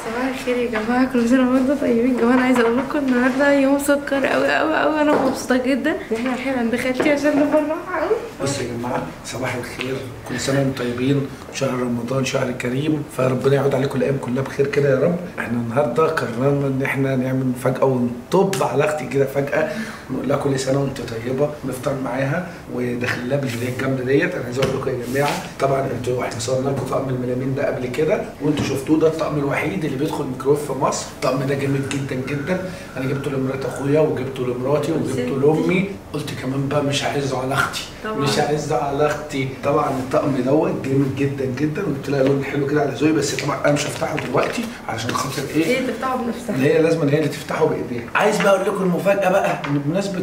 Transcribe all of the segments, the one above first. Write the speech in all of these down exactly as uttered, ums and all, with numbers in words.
صباح الخير يا جماعه، كل سنه وانتم طيبين. يا جماعه انا عايزه اقول لكم النهارده يوم سكر قوي قوي قوي. انا مبسوطه جدا ان احنا رايحين عند خالتي عشان نفرحها قوي. بصوا يا جماعه، صباح الخير، كل سنه وانتم طيبين. شهر رمضان شهر كريم، فربنا يعود عليكم الايام كلها بخير كده يا رب. احنا النهارده قررنا ان احنا نعمل مفاجاه ونطب على اختي كده فجاه ونقول لها كل سنه وانت طيبه، نفطر معاها وداخل لها بالهديه الجامده ديت. انا عايز اقول لكم يا جماعه، طبعا انتوا احنا صورنا لكم طقم الملامين ده قبل كده وانتوا شفتوه، ده الطقم الوحيد اللي بيدخل ميكرويف في مصر. الطقم ده جامد جدا جدا. انا جبته لمرات اخويا وجبته لمراتي وجبته لامي. قلت كمان بقى مش هعزه على اختي، مش هعزه على اختي. طبعا الطقم دوت جامد جدا جدا، وقلت لها لون حلو كده على ذوقي، بس طبعا انا مش هفتحه دلوقتي علشان خاطر ايه؟ ايه تفتحه بنفسها؟ اللي هي لازم هي اللي تفتحه بايديها. عايز بقى اقول لكم المفاجاه بقى، ان بمناسبه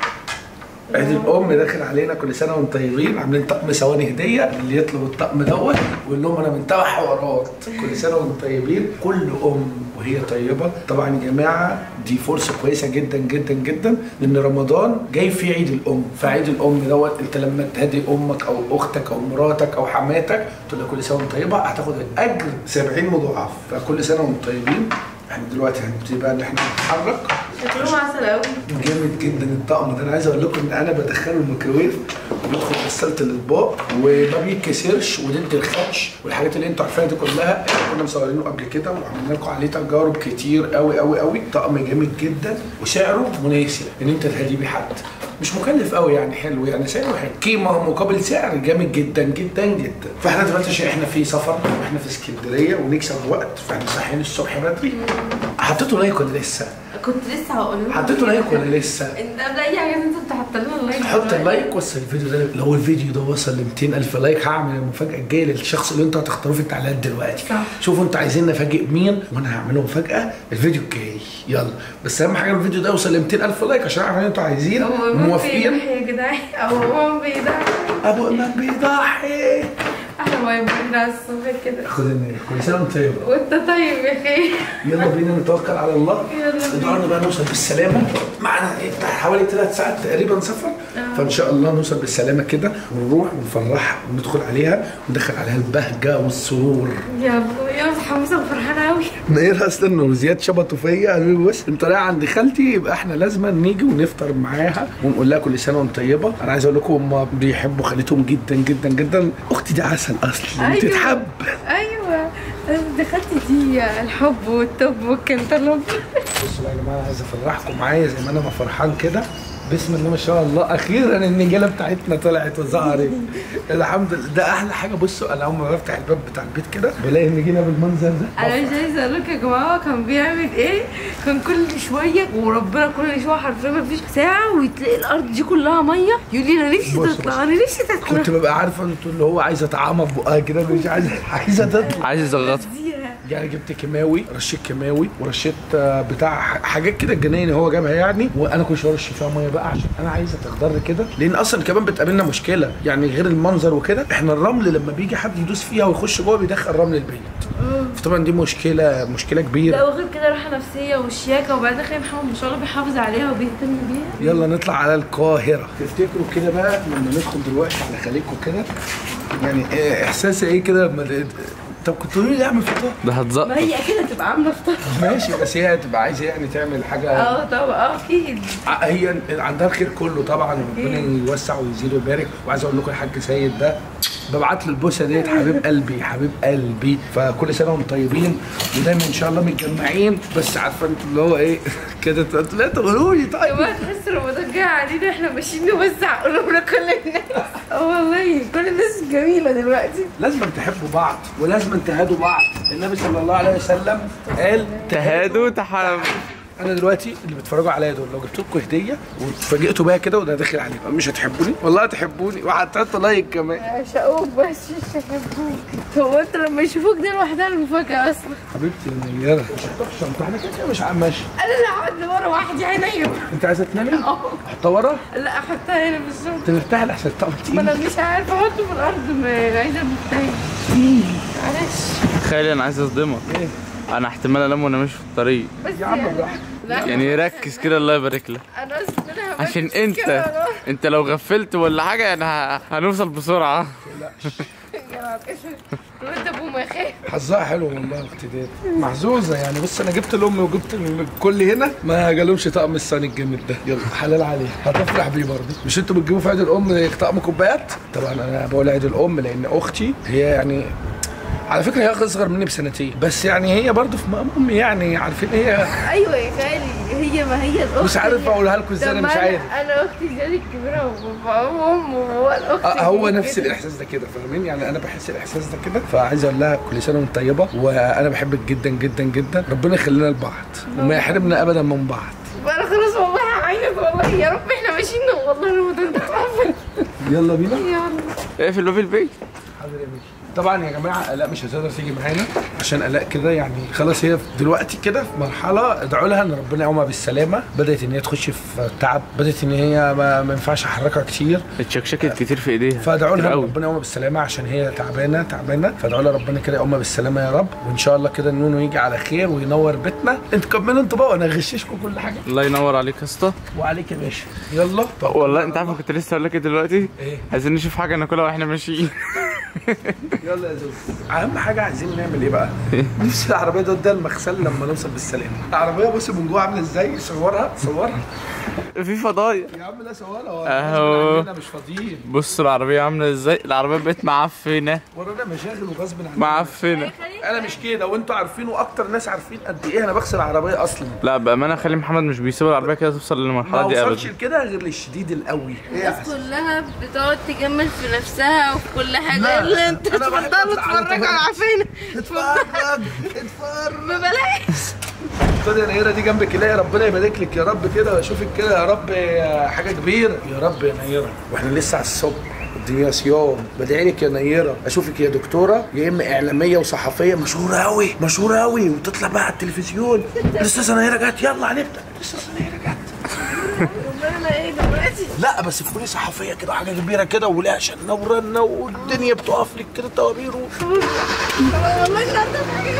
عيد الام داخل علينا، كل سنه وانتم طيبين، عاملين طقم ثواني هديه اللي يطلب الطقم دوت ويقول لهم انا من تبع حوارات. كل سنه وانتم طيبين، كل ام وهي طيبه. طبعا يا جماعه دي فرصه كويسه جدا جدا جدا، لان رمضان جاي في عيد الام. فعيد الام دوت انت لما تهدي امك او اختك او مراتك او حماتك تقول لها كل سنه وانت طيبه، هتاخد الاجر سبعين مضاعف. فكل سنه وانتم طيبين. احنا دلوقتي هنبتدي بقى ان احنا نتحرك. شكلهم عسل قوي، جامد جدا الطقم ده. انا عايز اقول لكم ان انا بدخله الميكروويف وبيدخل غساله الاطباق وما بيتكسرش ودنت الخدش والحاجات اللي انتوا عارفينها دي كلها. احنا كنا مصورينه قبل كده وعملنا لكم عليه تجارب كتير قوي قوي قوي. طقم جامد جدا وسعره مناسب ان انت تهديه بيه حد، مش مكلف قوي يعني، حلو يعني، سعره حلو، قيمه مقابل سعر جامد جدا جدا جدا. فاحنا دلوقتي عشان احنا في سفر واحنا في اسكندريه ونكسب وقت، فاحنا صاحيين الصبح بدري. حطيتوا لايك ولا لسه؟ كنت لسه هقول لكم حطيتوا لايك ولا لسه؟ انت قبل اي حاجه انت بتحط لنا اللايك. حط اللايك. وصل الفيديو ده، لو الفيديو ده وصل ل مئتين ألف لايك هعمل المفاجاه الجايه للشخص اللي انتوا هتختاروه في التعليقات دلوقتي. صح. شوفوا انتوا عايزين نفاجئ مين وانا هعمله مفاجاه الفيديو الجاي. يلا بس اهم حاجه الفيديو ده يوصل ل مئتين ألف لايك عشان اعرف ان انتوا عايزين موافقين. يا جدعان ابو امام بيضحي، ابو امام بيضحي. احنا واقفين على الصبح كده. خد النية. كل سنه وانت طيب. وانت طيب يا خير. يلا بينا نتوكل على الله. يلا ادعوا بقى نوصل بالسلامه. معنا ايه حوالي ثلاث ساعات تقريبا سفر. أوه. فان شاء الله نوصل بالسلامه كده ونروح ونفرحها وندخل عليها وندخل عليها البهجه والسرور. يلا يلا متحمسه وفرحانه قوي. نيرها استنوا وزياد شبطوا فيا قالوا لي بص انت رايح عند خالتي يبقى احنا لازم نيجي ونفطر معاها ونقول لها كل سنه وانت طيبه. انا عايز اقول لكم هم بيحبوا خالتهم جدا جدا جدا. اختي دي عسل اصلا. أيوة. تتحب. ايوه دي خالتي دي الحب والتوب والكنتالوب. بصوا يا جماعه، عايز افرحكم معايا زي ما انا ما فرحان كده. بسم الله ما شاء الله، اخيرا النجاله بتاعتنا طلعت وظهرت. الحمد لله، ده احلى حاجه. بصوا انا اول ما بفتح الباب بتاع البيت كده بلاقي النجيله بالمنظر ده. انا مش عايزه اقول لك يا جماعه كان بيعمل ايه. كان كل شويه وربنا كل شويه حرفيا ما فيش ساعه وتلاقي الارض دي كلها ميه يقول لي انا نفسي تطلع انا نفسي تطلع. كنت ببقى عارفه انتوا اللي هو عايزه طعامه في بقها كده، مش عايزه عايزه تطلع، عايز يزغطها. يعني جبت كيماوي، رشيت كيماوي ورشيت بتاع حاجات كده الجناين هو جابها يعني، وانا كل شويه ارش فيها ميه بقى عشان انا عايزه تخضر كده. لان اصلا كمان بتقابلنا مشكله يعني غير المنظر وكده، احنا الرمل لما بيجي حد يدوس فيها ويخش جوه بيدخل رمل البيت. فطبعا دي مشكله مشكله كبيره. لا وغير كده راحه نفسيه والشياكه، وبعدين خلي محمد ما شاء الله بيحافظ عليها وبيهتم بيها. يلا نطلع على القاهره. تفتكروا كده بقى لما ندخل دلوقتي على خليجكم كده يعني احساسي ايه كده لما طب كنت تقولوا لي اعمل فطار؟ ده هتزق. ما هي اكيد هتبقى عامله فطار. ماشي، بس هي هتبقى عايزه يعني تعمل حاجه. اه طبعا اه اكيد. هي عندها الخير كله طبعا، ربنا يوسع ويزيد ويبارك. وعايز اقول لكم الحاج سيد ده ببعت له البوسه ديت، حبيب قلبي حبيب قلبي. فكل سنه وانتم طيبين ودايما ان شاء الله متجمعين. بس عارفه انتوا اللي هو ايه كده، لا تقولوا لي طيب. كمان تحس رمضان جاي علينا احنا ماشيين نوزع قلوبنا كل الناس. اه والله كل الناس جميله دلوقتي. لازم تحبوا بعض ولازم تهادوا بعض. النبي صلى الله عليه وسلم قال تهادوا تحابوا. انا دلوقتي اللي بيتفرجوا عليا دول لو جبت لكم هديه واتفاجئتوا بيها كده وده داخل عليكم، مش هتحبوني؟ والله هتحبوني وهتحطوا لايك كمان. عشقوك بس مش هيحبوك. هو انت لما يشوفوك دي لوحدها المفاجاه اصلا. حبيبتي النيره مش هتروح الشنطه، احنا كده مش ماشي. انا اللي هقعد ورا وحدي هنيم. انت عايزه تنامي؟ اه احطها ورا؟ لا احطها هنا في الشنطه. انت مرتاحه لحسن الطقم تقيل. ما انا مش عارفه احطه في الارض، عايزه مرتاح. معلش. تخيلي انا عايز اصدمك. ايه؟ انا احتمال انام وانا ماشي في الطريق. بس يا عم براحتك. يعني ركز كده الله يبارك لك. انا اصلا عشان انت انت لو غفلت ولا حاجه انا هنوصل بسرعه. لا وانت ابو مخاف. حظها حلو والله اختي ديت محظوظه يعني. بص انا جبت لامي وجبت الكل هنا ما جالهمش طقم الصيني الجامد ده. يلا حلال عليه هتفرح بيه برضه. مش انتوا بتجيبوا في عيد الام طقم كوبايات؟ طبعا انا بقول عيد الام لان اختي هي يعني على فكره هي اصغر مني بسنتين بس يعني هي برضه في مقام امي يعني عارفين هي. ايوه يا خالي هي ما هي الاخت. مش عارف اقولها لكم ازاي انا مش عارف. انا اختي زي الكبيره وبابا وام وهو الاخت. آه هو نفس الاحساس ده كده فاهمين يعني. انا بحس الاحساس ده كده فعايز اقول لها كل سنه وانت طيبه وانا بحبك جدا جدا جدا. ربنا يخلينا لبعض وما يحرمنا ابدا من بعض. انا خلاص والله هعيط والله. يا رب احنا ماشيين والله رمضان ده. يلا بينا. يلا. ايه في في البيت؟ حاضر يا باشا. طبعا يا جماعه الاء مش هتقدر تيجي معانا عشان الاء كده يعني خلاص هي دلوقتي كده في مرحله ادعوا لها ان ربنا يقومها بالسلامه. بدات ان هي تخش في تعب. بدات ان هي ما, ما ينفعش احركها كتير. اتشكشكت كتير في ايديها. فادعوا لها ربنا يقومها بالسلامه عشان هي تعبانه تعبانه. فادعوا لها ربنا كده يقومها بالسلامه يا رب. وان شاء الله كده النونو يجي على خير وينور بيتنا. انتوا كملوا انتوا بقى وانا اغششكم كل حاجه. الله ينور عليك يا اسطى. وعليك يا باشا. يلا. والله انت عارف كنت لسه هقول لك ايه دلوقتي؟ ايه؟ عايزين نشوف حاجه ناكلها واحنا ماشيين. يلا يا زوز. اهم حاجه عايزين نعمل ايه بقى؟ نفسي العربيه ده ده المغسله لما نوصل بالسلامه. العربيه بص من جوه عامله ازاي. صورها صورها. في فضايح يا عم لا صورها. اهو مش فاضيين. بص العربيه عامله ازاي. العربيه بقت معفنه. ورانا مشاغل وغصب عننا. معفنه. انا مش كده وانتوا عارفين واكتر ناس عارفين قد ايه انا بغسل العربيه اصلا. لا بامانه خلي محمد مش بيسيب العربيه كده توصل للمرحله دي ابدا. ما وصلش لكده غير للشديد القوي. الناس كلها بتقعد تجمل في نفسها وفي كل حاجه. لا الا انت تفضلوا تتفرجوا على عفينه. اتفرج اتفرج ببلاش. خد يا نيره دي جنبك. لا ربنا يبارك لك يا رب كده واشوفك كده يا رب حاجه كبيره يا رب يا نيره. واحنا لسه على الصبح الدنيا صيام. بدعي لك يا نيره اشوفك يا دكتوره يا اما اعلاميه وصحفيه مشهوره قوي مشهوره قوي وتطلع بقى على التلفزيون. الاستاذه نيره جت. يلا هنبدا. الاستاذه نيره جت. ربنا ايه دلوقتي؟ لا بس تكوني صحفيه كده حاجه كبيره كده ولها شنه ورنه والدنيا بتقف لك كده طوابير. والله انت عندك حاجه.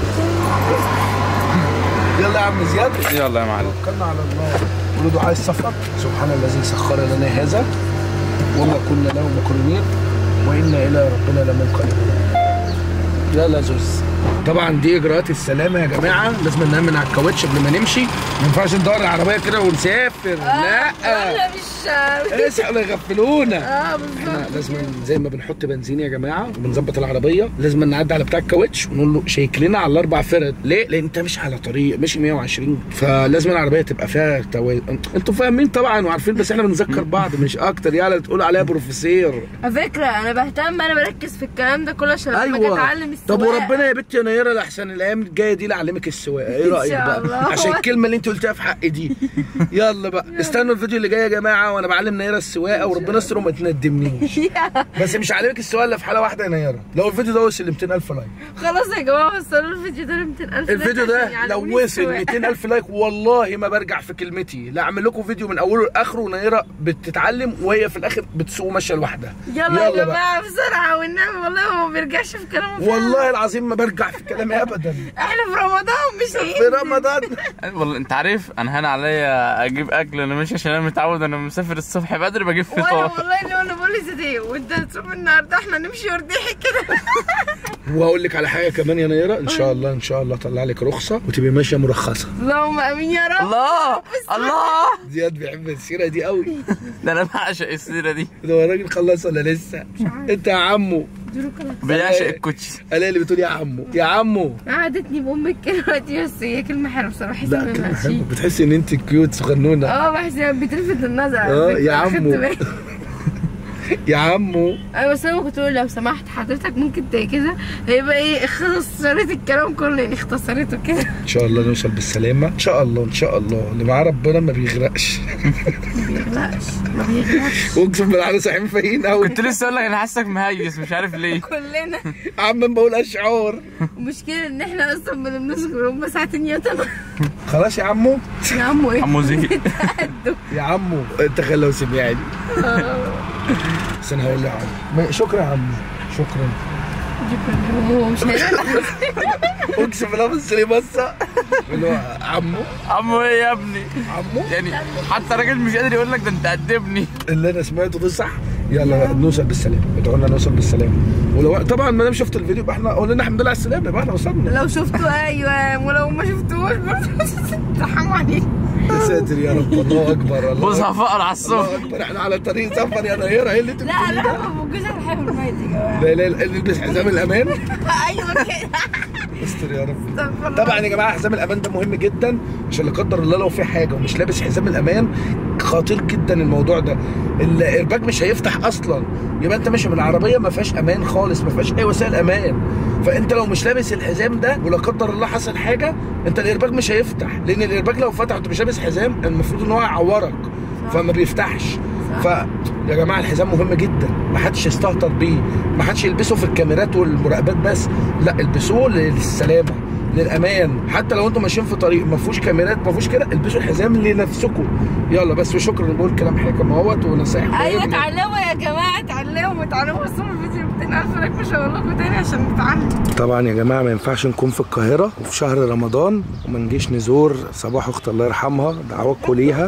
يلا يا عم زياد. يلا يا معلم. توكلنا على الله. قولوا دعاء السفر. سبحان الذي سخر لنا هذا وما كنا له مقرنين وانا الى ربنا لمنقلبون. يلا زوز. طبعا دي اجراءات السلامه يا جماعه. لازم نامن على الكاوتش قبل ما نمشي. ما ينفعش ندور العربيه كده ونسافر. لا لا مش اصحوا يغفلونا. اه بالظبط. احنا لازم زي ما بنحط بنزين يا جماعه وبنظبط العربيه لازم نعدي على بتاع الكاوتش ونقول له شيك لنا على الاربع فرد. ليه؟ لان انت مش على طريق ماشي مية وعشرين فلازم العربيه تبقى فيها توازن. انتوا فاهمين طبعا وعارفين بس احنا بنذكر بعض مش اكتر. يلا تقول عليها بروفيسور. على فكره انا بهتم انا بركز في الكلام ده كله عشان لما اجي ايوه. اتعلم السواقه. طب وربنا يا بنتي يا نيره لحسن الايام الجايه دي لاعلمك السواقه. ايه رايك بقى؟ الله. عشان الكلمه اللي انت قلتها في حقي دي. يلا بقى استنوا الفيديو اللي جاي يا جماعه وانا بعلم نيره السواقه وربنا يستر وما تندمنيش. بس مش هعلمك السواقه الا في حاله واحده يا نيره. لو الفيديو ده وصل ل مئتين ألف لايك. خلاص يا جماعه وصلوا الفيديو ده ل مئتين ألف لايك. الفيديو ده لو وصل مئتين ألف لايك والله ما برجع في كلمتي. لا اعمل لكم فيديو من اوله لاخره ونيره بتتعلم وهي في الاخر بتسوق ماشيه لوحدها. يلا يا جماعه بسرعه والنبي والله هو ما بيرجعش في كلامه. والله العظيم ما برجع في كلامي ابدا. احنا في رمضان مش في رمضان. والله انت عارف انا هان عليا اجيب اكل. انا مش عشان انا متعود انا مسافر الصبح بدري بجيب وانا فطار. والله اللي انا بقول لزيدي وانت هتصوم النهارده احنا نمشي ورديحي كده. واقول لك على حاجه كمان يا نيره. ان شاء الله ان شاء الله اطلع لك رخصه وتبقي ماشيه مرخصه. اللهم امين يا رب. الله الله. زياد بيحب السيره دي قوي. ده انا بعشق السيره دي. ده هو الراجل خلص ولا لسه؟ انت يا عمو بيعشق الكوتشي. الاقي اللي بتقول يا عمو يا عمو. قعدتني بامك كده دي بس هي كلمه حلوه بصراحه. لا كلمه حلوه. بتحسي ان انت كيوت صغنونه. اه بحس بتلفت النظر. اه يا عمو. يا عمو. ايوه بس انا كنت بقول لو سمحت حضرتك ممكن كده هيبقى ايه اختصرت الكلام كله يعني اختصرته كده. ان شاء الله نوصل بالسلامه ان شاء الله ان شاء الله. اللي معاه ربنا ما بيغرقش. ما بيغرقش ما بيغرقش. اقسم بالله احنا صاحيين فايقين قوي. كنت لسه اقول لك انا حاسك مهيس مش عارف ليه. كلنا عم بقول اشعار. المشكله ان احنا اصلا ما بنذكر هم ساعتين يوتنا. خلاص يا عمو. يا عمو ايه؟ عمو زهق. يا عمو انت خلو سمعني. بس انا هقول له يا عمو شكرا يا عمو شكرا. شكرا هو مش هيقلق. اقسم بالله بص لي بصه اللي هو عمو. عمو ايه يا ابني؟ عمو يعني حتى راجل مش قادر يقول لك ده انت قدمني. اللي انا سمعته ده صح. يلا نوصل بالسلام، ادعوا لنا نوصل بالسلام. ولو طبعا ما دام شفت الفيديو يبقى احنا قلنا الحمد لله على السلامه، يبقى احنا وصلنا. لو شفتوا ايوه، ولو ما شفتوش برضه ترحموا علينا. يا ساتر يا رب، الله اكبر. الله بص هفقر على الصبح. الله اكبر، احنا على طريق سفر يا نيره. ايه اللي انت لا لا ما بتجوش على الحياه والميت يا جماعه. لا لا نلبس حزام الامان. ايوه كده. استر يا رب. طبعا يا جماعه حزام الامان ده مهم جدا، عشان لا قدر الله لو في حاجه ومش لابس حزام الامان خطير جدا الموضوع ده. الايرباج مش هيفتح اصلا، يبقى انت ماشي بالعربيه ما فيهاش امان خالص، ما فيهاش اي وسائل امان. فانت لو مش لابس الحزام ده ولا قدر الله حصل حاجه، انت الايرباج مش هيفتح، لان الايرباج لو فتح وانت مش لابس حزام المفروض ان هو يعورك فما بيفتحش. ف يا جماعه الحزام مهم جدا، ما حدش يستهتر بيه، ما حدش يلبسه في الكاميرات والمراقبات بس، لا البسوه للسلامه للامان. حتى لو انتم ماشيين في طريق ما فيهوش كاميرات ما فيهوش كده، البسوا الحزام لنفسكم. يلا بس وشكرا، بقول كلام حكم اهوت ونصايح. ايوه اتعلموا يا جماعه، اتعلموا اتعلموا بس الفيديو مئتين ألف لايك مش هقول لكم تاني عشان نتعلم. طبعا يا جماعه ما ينفعش نكون في القاهره وفي شهر رمضان وما نجيش نزور صباح اخت الله يرحمها، دعواتكم ليها.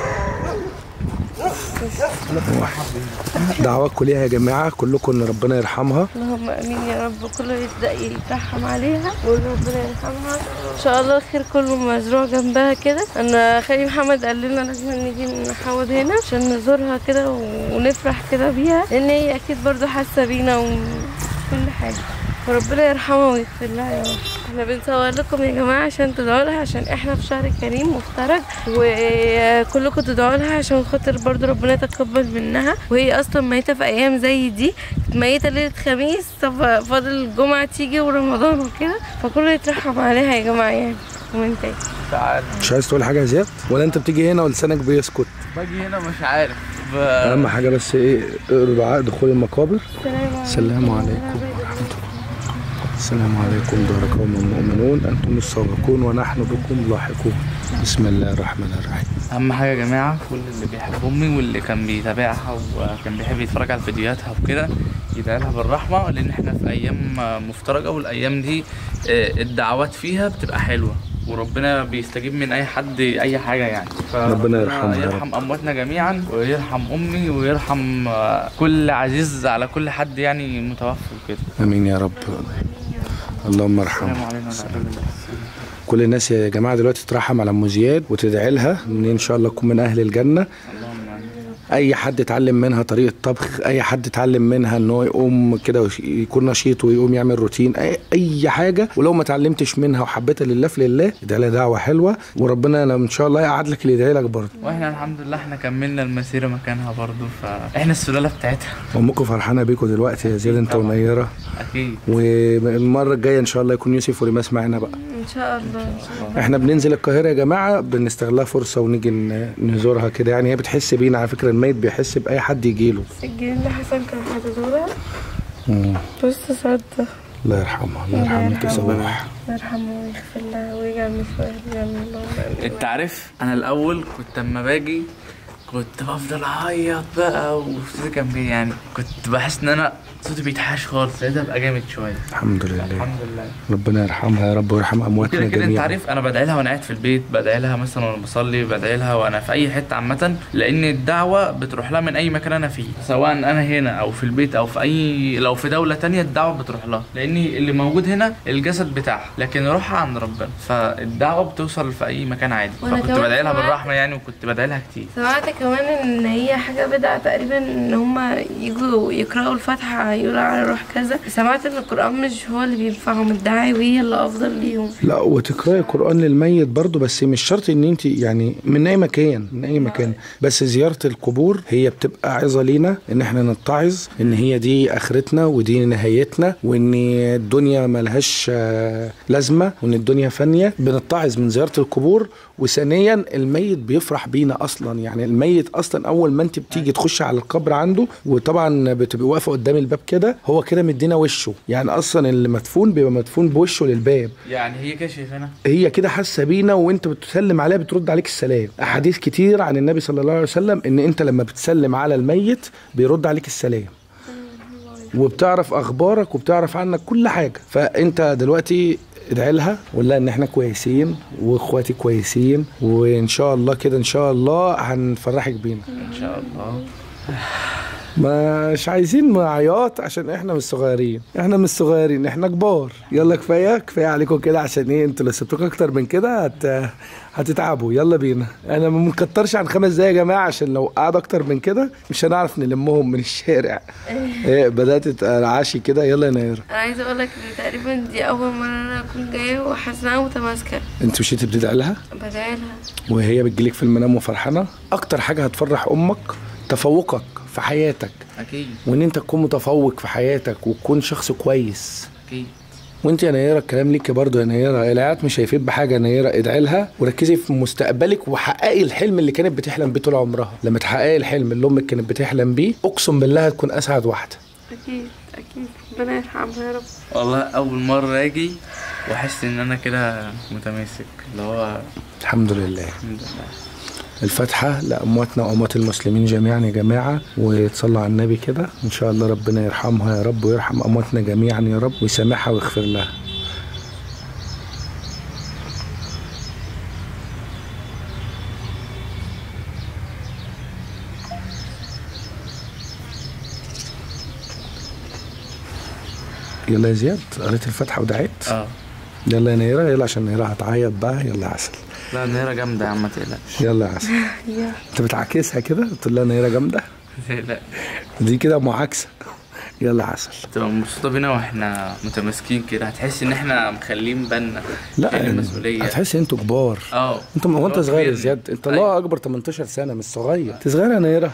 دعواتكم ليها يا جماعه كلكم ان ربنا يرحمها. اللهم امين يا رب، كله يبدا يترحم عليها وربنا يرحمها ان شاء الله. الخير كله مزروع جنبها كده. انا خالي محمد قال لنا لازم نيجي نحاول هنا عشان نزورها كده ونفرح كده بيها، لان هي اكيد برضو حاسه بينا وكل حاجه، وربنا يرحمها ويغفر لها يا رب. احنا بنصور لكم يا جماعه عشان تدعوا لها، عشان احنا في شهر كريم مفترج، وكلكم تدعوا لها عشان خاطر برضو ربنا يتقبل منها. وهي اصلا ميته في ايام زي دي، ميته ليله خميس، طب فاضل الجمعه تيجي ورمضان وكده، فكله يترحم عليها يا جماعه يعني. وانت تعال، مش عايز تقول حاجه يا زياد ولا انت بتيجي هنا ولسانك بيسكت؟ باجي هنا مش عارف ب... اهم حاجه بس ايه، اقروا دعاء دخول المقابر. السلام عليكم ورحمه الله. السلام عليكم دار قوم مؤمنون انتم السابقون ونحن بكم لاحقون. بسم الله الرحمن الرحيم. اهم حاجه يا جماعه كل اللي بيحب امي واللي كان بيتابعها وكان بيحب يتفرج على فيديوهاتها وكده يدعي لها بالرحمه، لان احنا في ايام مفترجه، والايام دي الدعوات فيها بتبقى حلوه وربنا بيستجيب من اي حد اي حاجه يعني. ربنا يرحمها، يرحم امواتنا جميعا ويرحم امي ويرحم كل عزيز على كل حد يعني متوفى وكده. امين يا رب. اللهم ارحمها. كل الناس يا جماعه دلوقتي تترحم على ام زياد وتدعي لها ان ان شاء الله تكون من اهل الجنه. اي حد اتعلم منها طريقه طبخ، اي حد اتعلم منها ان هو يقوم كده يكون نشيط ويقوم يعمل روتين، اي اي حاجه، ولو ما اتعلمتش منها وحبيتها لله في لله ادعي لها دعوه حلوه وربنا ان شاء الله يقعد لك اللي يدعي لك برضه. واحنا الحمد لله احنا كملنا المسيره مكانها برضه، فاحنا السلاله بتاعتها. امكم فرحانه بيكم دلوقتي يا زياد انت ونيره. اكيد. والمره الجايه ان شاء الله يكون يوسف وريماس معانا بقى ان شاء الله. ان شاء الله احنا بننزل القاهره يا جماعه بنستغلها فرصه ونيجي نزورها كده يعني. هي بتحس بينا على فكره، الميت بيحس باي حد يجي له. الجن حسن كان هتزورها. بص صدق. الله يرحمها. الله يرحمك يا صباح. الله يرحمه ويغفر لها ويجعل مثواه الجنه. انت عارف انا الاول كنت اما باجي كنت بفضل اعيط بقى وصوتي كان بيه يعني، كنت بحس ان انا صوتي بيتحاش خالص، لقيتها ابقى جامد شويه. الحمد لله. الحمد لله. ربنا يرحمها يا رب ويرحم امواتنا جميعا. كده كده انت عارف انا بدعي لها وانا قاعد في البيت، بدعي لها مثلا وانا بصلي، بدعي لها وانا في اي حته عامه، لان الدعوه بتروح لها من اي مكان انا فيه، سواء انا هنا او في البيت او في اي لو في دوله تانية الدعوه بتروح لها، لان اللي موجود هنا الجسد بتاعها لكن روحها عند ربنا، فالدعوه بتوصل في اي مكان عادي. فكنت بدعي لها بالرحمه يعني، وكنت بدعي لها كتير. سمعت كمان ان هي حاجه بدعه تقريبا ان هم يجوا يقراوا الفاتحه يقولوا على روح كذا. سمعت ان القران مش هو اللي بينفعهم، الدعاء وهي اللي افضل ليهم. لا وتقراي القران للميت برضو، بس مش شرط ان انت يعني من اي مكان من اي مكان، بس زياره القبور هي بتبقى عظه لينا ان احنا نتعظ ان هي دي اخرتنا ودي نهايتنا، وان الدنيا ملهاش لازمه وان الدنيا فانيه. بنتعظ من زياره القبور، وثانيا الميت بيفرح بينا اصلا يعني. الميت اصلا اول ما انت بتيجي تخش على القبر عنده، وطبعا بتبقى واقفه قدام الباب كده، هو كده مدينا وشه يعني، اصلا اللي مدفون بيبقى مدفون بوشه للباب يعني. هي كده شايفانا، هي كده حاسه بينا، وانت بتسلم عليها بترد عليك السلام. احاديث كتير عن النبي صلى الله عليه وسلم ان انت لما بتسلم على الميت بيرد عليك السلام، وبتعرف اخبارك وبتعرف عنك كل حاجه. فانت دلوقتي ادعي لها وقول لها ان احنا كويسين واخواتي كويسين، وان شاء الله كده ان شاء الله هنفرحك بينا ان شاء الله. مش عايزين عياط عشان احنا مش صغيرين، احنا مش صغيرين، احنا كبار. يلا كفايه كفايه عليكم كده، عشان ايه انتوا لو سبتوك اكتر من كده هت... هتتعبوا. يلا بينا. انا ما بنكترش عن خمس دقايق يا جماعه، عشان لو قعدوا اكتر من كده مش هنعرف نلمهم من الشارع. ايه بدات ترعشي كده. يلا يا نيره. انا عايزه اقول لك ان تقريبا دي اول مره انا اكون جايه وحاسه انها متماسكه. انت مشيتي بتدعي لها؟ بدعي لها وهي بتجيلك في المنام وفرحانه. اكتر حاجه هتفرح امك تفوقك في حياتك، اكيد، وان انت تكون متفوق في حياتك وتكون شخص كويس. اكيد. وانت يا نيره الكلام ليكي برضه يا نيره، العيات مش هيفيد بحاجه يا نيره. ادعي لها وركزي في مستقبلك وحققي الحلم اللي كانت بتحلم بيه طول عمرها. لما تحققي الحلم اللي امك كانت بتحلم بيه اقسم بالله هتكون اسعد واحده. اكيد اكيد. ربنا يرحمها يا رب. والله اول مره اجي واحس ان انا كده متماسك، اللي هو الحمد لله. الحمد لله. الفاتحة لأمواتنا وأموات المسلمين جميعا يا جماعة، وتصلوا على النبي كده إن شاء الله ربنا يرحمها يا رب، ويرحم أمواتنا جميعا يا رب، ويسامحها ويغفر لها. يلا يا زياد، قريت الفاتحة ودعيت؟ اه. يلا يا نيرة، يلا عشان نيرة هتعيط بقى. يلا يا عسل. لا نيرة جامدة يا عم، ما تقلقش. يلا يا عسل. انت بتعاكسها كده تقول لها نيرة جامدة؟ لا دي كده معاكسة. يلا يا عسل. تبقى مبسوطة بينا واحنا متماسكين كده، هتحس ان احنا مخلين بالنا. لا المسؤولية هتحس ان انتوا كبار. اه. انت هو انت صغير يا زياد، انت الله اكبر تمنتاشر سنة، مش صغير. انت صغير يا نيرة.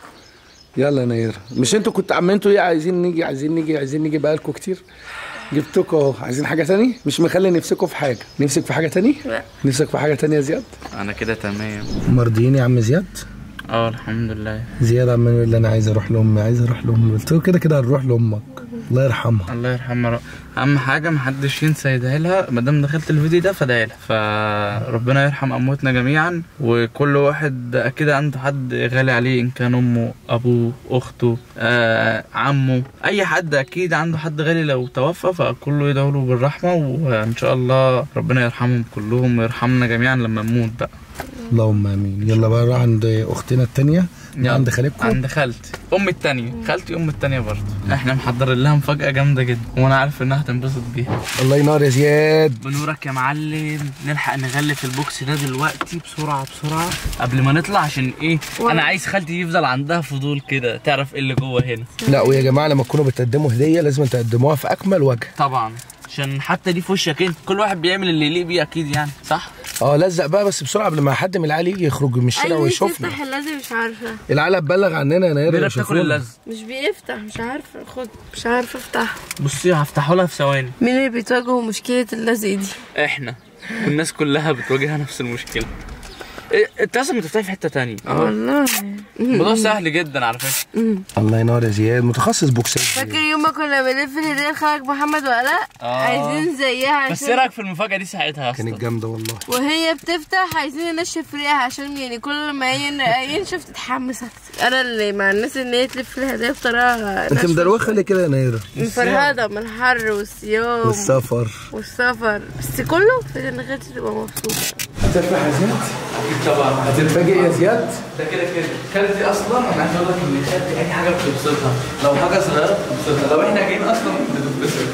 يلا يا نيرة، مش انتوا كنتوا عم انتوا ايه عايزين نيجي عايزين نيجي عايزين نيجي بقالكوا كتير؟ جبتكوا اهو. عايزين حاجة تاني؟ مش مخلي نفسكوا في حاجة؟ نفسك في حاجة تاني؟ لا. نفسك في حاجة تانية يا زياد؟ انا كده تمام. مرضيين يا عم زياد؟ اه الحمد لله. زياد عمال يقول لي انا عايز اروح لامي عايز اروح لامي، قلت له كده كده هنروح لامك الله يرحمها. الله يرحمها. اهم حاجه محدش ينسى يدعي لها، ما دام دخلت الفيديو ده فدعي لها. فربنا يرحم امواتنا جميعا، وكل واحد اكيد عنده حد غالي عليه، ان كان امه، ابوه، اخته، آه، عمه، اي حد اكيد عنده حد غالي لو توفى، فكله يدعو له بالرحمه، وان شاء الله ربنا يرحمهم كلهم ويرحمنا جميعا لما نموت بقى. اللهم امين. يلا بقى نروح عند اختنا التانية، عند خالتكم. عند خالتي، امي التانية، خالتي ام التانية برضه. احنا محضرين لها مفاجأة جامدة جدا، وانا عارف انها هتنبسط بيها. الله ينور يا زياد. بنورك يا معلم. نلحق نغلف البوكس ده دلوقتي بسرعة بسرعة قبل ما نطلع، عشان ايه؟ انا عايز خالتي يفضل عندها فضول كده تعرف ايه اللي جوه هنا. لا ويا جماعة لما تكونوا بتقدموا هدية لازم تقدموها في اكمل وجه. طبعا، عشان حتى دي في وشك انت، كل واحد بيعمل اللي يليق بيه اكيد يعني، صح؟ اه لزق بقى بس بسرعه قبل ما حد من العيال يجي يخرج من الشارع ويشوفنا. ايوه اللازم مش عارفه. العيال هتبلغ عننا يا نيرة. مين بتاكل اللزق؟ مش بيفتح، مش عارفه. خد، مش عارفه افتحه. بصي هفتحه لها في ثواني. مين اللي بيتواجهوا مشكله اللزق دي؟ احنا، والناس كلها بتواجهها نفس المشكله. إيه، انت اصلا بتفتحي في حته تانية. والله الموضوع سهل جدا على فكره. الله ينور يا زياد، متخصص بوكسات. فاكر يوم ما كنا بنلف الهديه لخالك محمد وآلاء؟ آه. عايزين زيها. بس ايه رايك في المفاجاه دي ساعتها اصلا؟ كانت جامده والله. وهي بتفتح عايزين ننشف ريقها، عشان يعني كل ما ينشف تتحمس اكتر. انا اللي مع الناس ان هي تلف الهدايا بطريقه انت مدروخه ليه كده يا نيرة؟ مفرهده من الحر والصيام والسفر والسفر، بس كله في ان خالتي تبقى مبسوطه. هتفرح يا زياد؟ اكيد طبعا. هتتفاجئ يا زياد؟ ده كده كده. خالتي اصلا انا عايز اقول لك ان خالتي اي حاجه بتبسطها، لو حاجه صغيره بتبسطها، لو احنا جايين اصلا بتتبسط.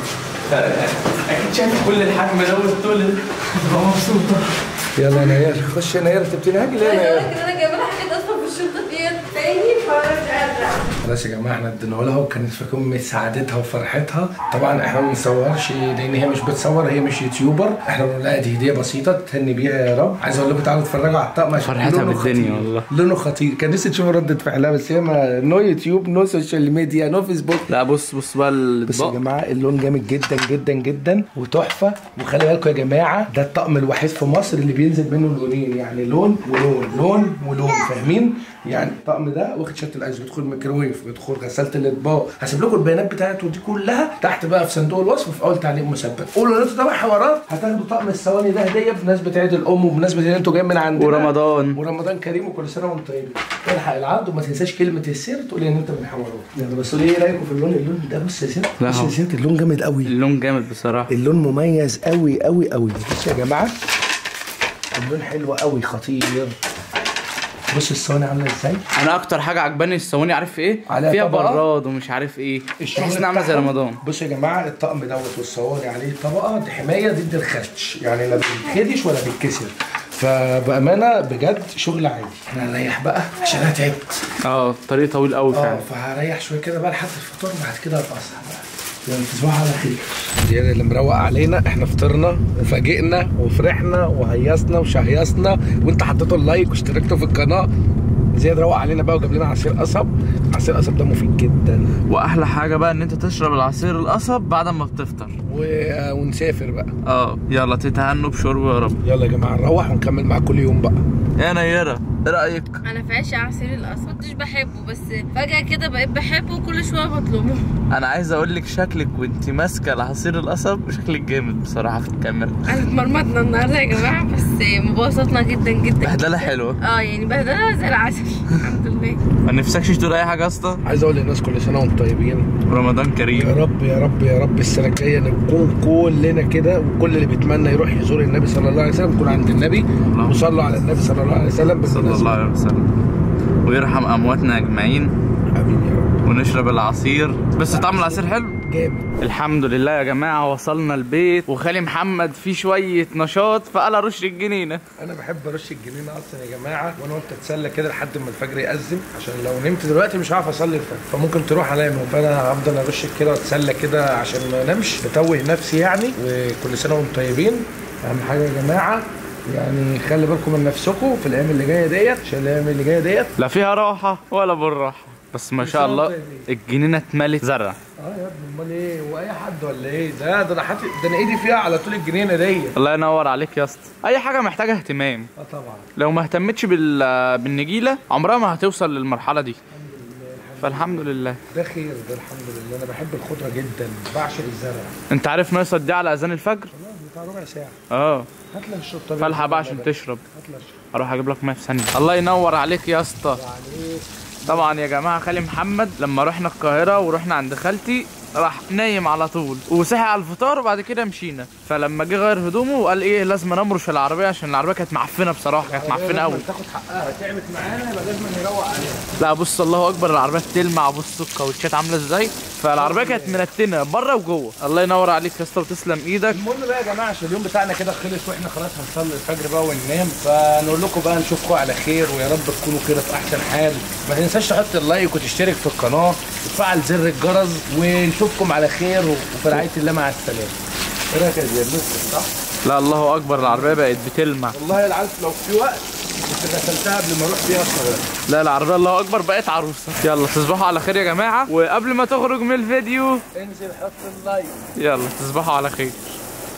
اكيد شايف كل الحجم ده والطول ده تبقى مبسوطه. يلا يا نيرة خش يا نيرة. انت بتنهاجي ليه يا نيرة؟ انا جايبه لها حاجات اصلا في الشنطه ديت تاني، فمش قادره. خلاص يا جماعه احنا ادينا لها وكانت في قمه سعادتها وفرحتها. طبعا احنا ما بنصورش لان هي مش بتصور، هي مش يوتيوبر. احنا بنقول لها دي هديه بسيطه تهني بيها يا رب. عايز اقول لكم تعالوا اتفرجوا على الطقم. فرحتها بالدنيا والله. لونه خطير. كان نفسي تشوفوا رده فعلها، بس هي ما نو يوتيوب نو سوشيال ميديا نو فيسبوك. لا بص بص بقى بس يا جماعه اللون جامد جدا جدا جدا وتحفه. وخلي بالكم يا جماعه ده الطقم الوحيد في مصر اللي بينزل منه لونين، يعني لون ولون لون ولون، فاهمين؟ يعني الطقم ده واخد شات الايس، بيدخل الميكروويف، بيدخل غساله الاطباق. هسيب لكم البيانات بتاعته دي كلها تحت بقى في صندوق الوصف وفي اول تعليق مثبت. قولوا ان انتوا تابعوا حوارات هتاخدوا طقم الصواني ده هديه بمناسبه عيد الام وبمناسبه ان انتوا جايين من عندنا ورمضان ورمضان كريم وكل سنه وانتم طيبين. الحق العقد وما تنساش كلمه السر تقولي ان انت من حوارات. يلا بس قولي ايه رايكم في اللون؟ اللون ده بص يا سيدي، بص يا سيدي اللون جامد قوي. اللون جامد بصراحه، اللون مميز قوي قوي قوي. بصوا يا جماعه اللون حلو قوي خطير. بص الصواني عامله ازاي. انا اكتر حاجه عجباني الصواني، عارف في ايه؟ فيها براد ومش عارف ايه، تحس انها عامله زي رمضان. بصوا يا جماعه الطقم دوت والصواني عليه طبقه دي حمايه ضد الخدش، يعني لا بيتخدش ولا بيتكسر، فبامانه بجد شغل عادي. احنا هنريح بقى عشان انا تعبت. اه الطريق طويل قوي فعلا. اه فهريح شويه كده بقى لحد الفطار، وبعد كده هبقى اصحى بقى. يعني تصبحوا على خير. زياد اللي مروق علينا، احنا فطرنا وفاجئنا وفرحنا وهيصنا وشهيصنا، وانت حطيتوا اللايك واشتركتوا في القناه. زياد روق علينا بقى وجاب لنا عصير قصب. عصير قصب ده مفيد جدا، واحلى حاجه بقى ان انت تشرب العصير القصب بعد ما بتفطر و... ونسافر بقى. اه يلا تتهنوا بشربه يا رب. يلا يا جماعه نروح ونكمل معاكم كل يوم بقى. يا نيره ايه رايك؟ انا في عشق عصير القصب، كنتش بحبه بس فجاه كده بقيت بحبه وكل شويه بطلبه. انا عايز اقول لك شكلك وانت ماسكه العصير القصب شكلك جامد بصراحه في الكاميرا. انا اتمرمطنا النهارده يا جماعه، بس مبسطنا جدا جدا. بهدله حلوه. اه يعني بهدله زي العسل. الحمد لله. ما نفسكش تقول اي حاجه يا اسطى؟ عايز اقول للناس كل سنه وانتم طيبين، رمضان كريم. يا رب يا رب يا رب السنه الجايه نكون كلنا كده، وكل اللي بيتمنى يروح يزور النبي صلى الله عليه وسلم يكون عند النبي، وصلوا على النبي صلى الله عليه وسلم صلى الله عليه وسلم، ويرحم امواتنا اجمعين. امين يا رب. ونشرب العصير، بس طعم العصير حلو جامد. الحمد لله يا جماعه. وصلنا البيت وخالي محمد فيه شويه نشاط فقال ارش الجنينه. انا بحب ارش الجنينه اصلا يا جماعه، وانا قلت اتسلى كده لحد ما الفجر يأذن، عشان لو نمت دلوقتي مش هعرف اصلي الفجر، فممكن تروح انام، فانا هفضل ارش كده واتسلى كده عشان ما انامش، بتوه نفسي يعني. وكل سنه وانتم طيبين. اهم حاجه يا جماعه يعني خلي بالكم من نفسكم في الايام اللي جايه ديت، عشان الايام اللي جايه ديت لا فيها راحه ولا بالراحه، بس ما شاء الله الجنينه اتملت زرع. اه يا ابني امال ايه، واي حد ولا ايه؟ ده ده انا حاطط، ده انا ايدي فيها على طول الجنينه ديت. الله ينور عليك يا اسطى. اي حاجه محتاجه اهتمام. اه طبعا. لو ما اهتمتش بال بالنجيله عمرها ما هتوصل للمرحله دي. فالحمد لله ده خير، ده الحمد لله. انا بحب الخضره جدا، بعشق الزرع. انت عارف ناقصه دي على اذان الفجر؟ خلاص بتاع ربع ساعه. اه هات لك الشرب. طب فالحق بقى عشان تشرب. هات لك الشرب. اروح اجيب لك ميه في ثانيه. الله ينور عليك يا اسطى. يعني ايه؟ طبعا يا جماعه خالي محمد لما رحنا القاهره ورحنا عند خالتي راح نايم على طول وصحي على الفطار وبعد كده مشينا، فلما جه غير هدومه وقال ايه لازم انمرش العربيه عشان العربيه كانت معفنه بصراحه، كانت معفنه قوي. تاخد حقها، تعبت معانا يبقى لازم نروق عليها. لا بص الله اكبر العربيه بتلمع، بص الكاوتشات عامله ازاي، فالعربيه كانت منتنه بره وجوه. الله ينور عليك يا اسطى وتسلم ايدك. المهم بقى يا جماعه عشان اليوم بتاعنا كده خلص واحنا خلاص هنصلي الفجر بقى وننام، فنقول لكم بقى نشوفكم على خير ويا رب تكونوا كده في احسن حال. ما تنساش تحط اللايك وتشترك في القناه وتفعل زر الجرس، ونشوفكم على خير وفي رعايه الله مع السلامه. ايه رايك يا زياد؟ صح؟ لا الله اكبر العربيه بقت بتلمع. والله العارف لو في وقت كنت غسلتها قبل ما اروح بيها القاهره. لا العربيه الله اكبر بقت عروسه. يلا تصبحوا على خير يا جماعه، وقبل ما تخرج من الفيديو انزل حط اللايك. يلا تصبحوا على خير.